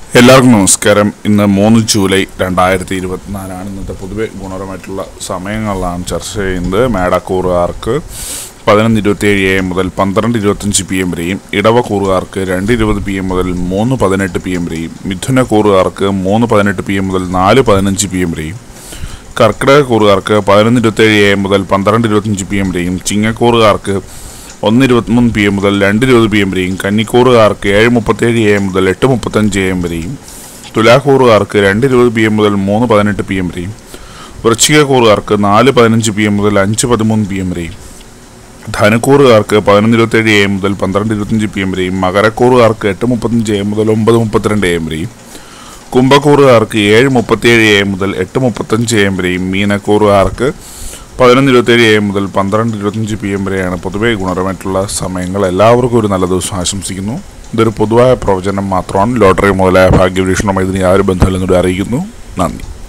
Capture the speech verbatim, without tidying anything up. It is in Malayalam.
എല്ലാവർക്കും നമസ്കാരം. ഇന്ന് മൂന്ന് ജൂലൈ രണ്ടായിരത്തി ഇരുപത്തിനാലാണ്. ഇന്നത്തെ പൊതുവെ ഗുണപരമായിട്ടുള്ള സമയങ്ങളിലാണ് ചർച്ച ചെയ്യുന്നത്. മേടക്കൂറുകാർക്ക് പതിനൊന്ന് ഇരുപത്തിയേഴ് എ എം മുതൽ പന്ത്രണ്ട് ഇരുപത്തഞ്ച് പി എം വരെയും, ഇടവക്കൂറുകാർക്ക് രണ്ട് ഇരുപത് പി എം മുതൽ മൂന്ന് പതിനെട്ട് പി എം വരെയും, മിഥുനക്കൂറുകാർക്ക് മൂന്ന് പതിനെട്ട് പി എം മുതൽ നാല് പതിനഞ്ച് പി എം വരെയും, കർക്കിടകക്കൂറുകാർക്ക് പതിനൊന്ന് ഇരുപത്തേഴ് എ എം മുതൽ പന്ത്രണ്ട് ഇരുപത്തഞ്ച് പി എം വരെയും, ചിങ്ങക്കൂറുകാർക്ക് ഒന്ന് ഇരുപത്തിമൂന്ന് പി എം മുതൽ രണ്ട് ഇരുപത് പി എം വരെയും, കന്നിക്കൂറുകാർക്ക് ഏഴ് മുപ്പത്തേഴ് എ എം മുതൽ എട്ട് മുപ്പത്തഞ്ച് എ എം വരെയും, തുലാക്കൂറുകാർക്ക് രണ്ട് ഇരുപത് പി എം മുതൽ മൂന്ന് പതിനെട്ട് പി എം വരെയും, വൃശ്ചികക്കൂറുകാർക്ക് നാല് പതിനഞ്ച് പി എം മുതൽ അഞ്ച് പതിമൂന്ന് പി എം വരെയും, ധനുക്കൂറുകാർക്ക് പതിനൊന്ന് ഇരുപത്തേഴ് എ എം മുതൽ പന്ത്രണ്ട് ഇരുപത്തഞ്ച് പി എം വരെയും, മകരക്കൂറുകാർക്ക് എട്ട് മുപ്പത്തഞ്ച് എ എം മുതൽ ഒമ്പത് മുപ്പത്തിരണ്ട് എ എം വരെയും, കുംഭക്കൂറുകാർക്ക് ഏഴ് മുപ്പത്തിയേഴ് എ എം മുതൽ എട്ട് മുപ്പത്തഞ്ച് എ എം വരെയും, മീനക്കൂറുകാർക്ക് പതിനൊന്ന് ഇരുപത്തേഴ് എ എം മുതൽ പന്ത്രണ്ട് ഇരുപത്തഞ്ച് പി എം വരെയാണ് പൊതുവെ ഗുണപരമായിട്ടുള്ള സമയങ്ങൾ. എല്ലാവർക്കും ഒരു നല്ല ദിവസം ആശംസിക്കുന്നു. ഇതൊരു പൊതുവായ പ്രവചനം മാത്രമാണ്. ലോട്ടറി മുതലായ ഭാഗ്യപരീക്ഷണമായി ഇതിന് യാതൊരു ബന്ധമില്ലെന്നൂടെ അറിയിക്കുന്നു. നന്ദി.